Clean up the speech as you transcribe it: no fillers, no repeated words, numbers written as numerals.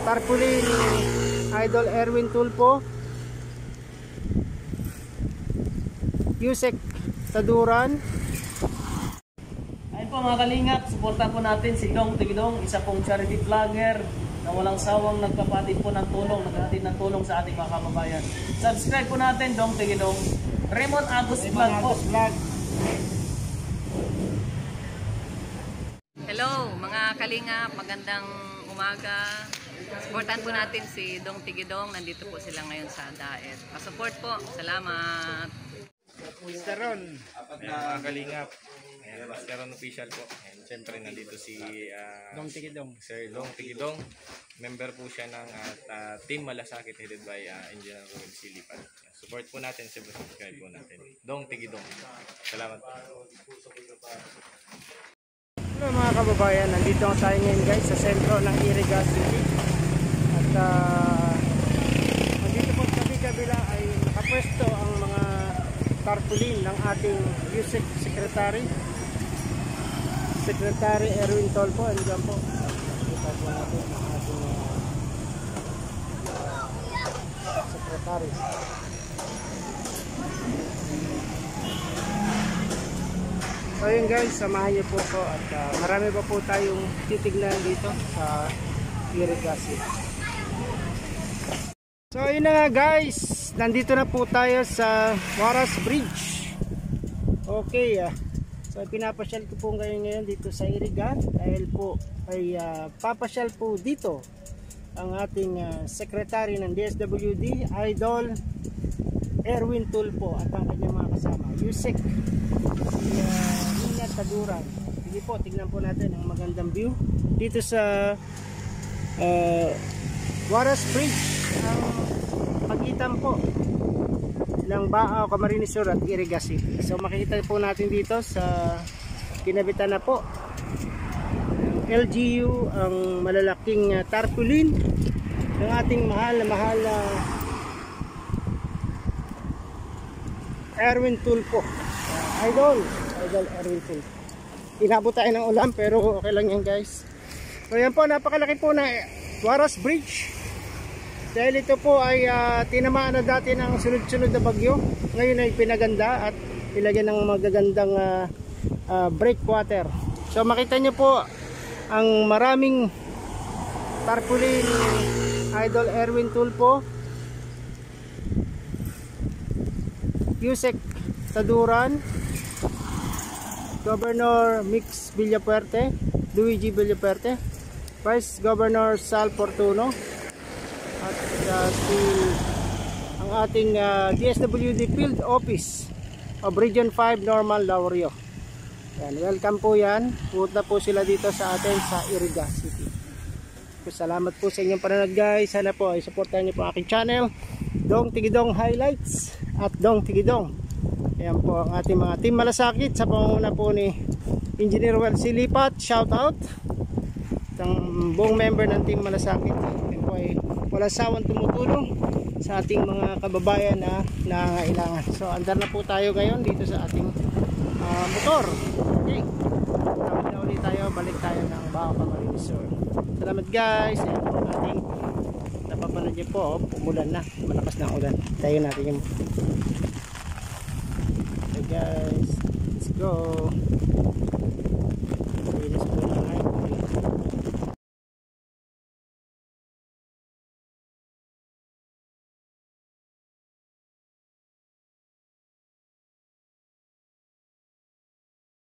tarpaulin ni Idol Erwin Tulfo, Yusek Taduran. Ayun po mga kalingap, suportahan po natin si Dong Tigidong, isa pong charity vlogger na walang sawang nagpapatid po ng tulong, naghahatid ng tulong sa ating mga kababayan. Subscribe po natin, Dong Tigidong. Raymond Agus Vlog po. Hello mga kalingap, magandang umaga. Supportan po natin si Dong Tigidong, nandito po sila ngayon sa Daet. Pasupport po, salamat. Mr. Ron. Mga kalingap, Mr. Ron official po. And siyempre nandito si Dong Tigidong. Sir Dong Tigidong. Member po siya ng Team Malasakit headed by Engineer Roel Silipan. Support po natin, subscribe po natin. Dong Tigidong. Salamat po. Hello mga kababayan, nandito tayo ngayon guys sa sentro ng Iriga City. At nandito po sa kabila ay nakapwesto ang mga tarpaulin ng ating Yusek Secretary Erwin Tulfo. Andiyan po, kita po natin ang ating Secretary. So yun guys, samahan niyo po ko at marami pa po tayong titignan dito sa Iriga City. So yun na nga guys, nandito na po tayo sa Waras Bridge. Okay, so pinapasyal ko po ngayon dito sa Iriga dahil po ay papasyal po dito ang ating secretary ng DSWD, Idol Erwin Tulfo, at ang kanyang mga kasama, Yusek Taduran. Sige po, tignan po natin ang magandang view dito sa Waras Bridge, ang pagitan po ng Baaw, Camarines Sur at Iriga City. So makikita po natin dito sa kinabitan na po ng LGU ang malalaking tarpaulin ng ating mahal na Erwin Tulfo. Idol Erwin Tulfo. Inabot tayo ng ulan pero okay lang yan guys. So yan po, napakalaki po na Waras Bridge. Dahil ito po ay tinamaan na dati ng sunod-sunod na bagyo. Ngayon ay pinaganda at ilagyan ng magagandang breakwater. So makita nyo po ang maraming tarpaulin ni Idol Erwin Tulfo, Yusek Taduran, Governor Mix Villapuerte, Luigi Villapuerte, Vice Governor Sal Fortuno, at ang ating DSWD Field Office of Region 5 Normal Laurio. Yan, welcome po yan. Punta po sila dito sa atin sa Iriga City. Salamat po sa inyong panonood guys. Sana po ay supportahan niyo po aking channel, Dong Tigidong Highlights at Dong Tigidong. Ayan po ang ating mga Team Malasakit sa pangunguna po ni Engineer Roel Silipan. Shout out ang buong member ng Team Malasakit. Ayan po ay walang sawang tumutulong sa ating mga kababayan na nangangailangan. So andar na po tayo ngayon dito sa ating motor. Okay, tawid na ulit tayo, balik tayo ng Baaw, Camarines Sur. Salamat guys. Ayan po ating napapanood niyo po, umulan na, malakas na ulan. Tayo natin yung guys, let's go.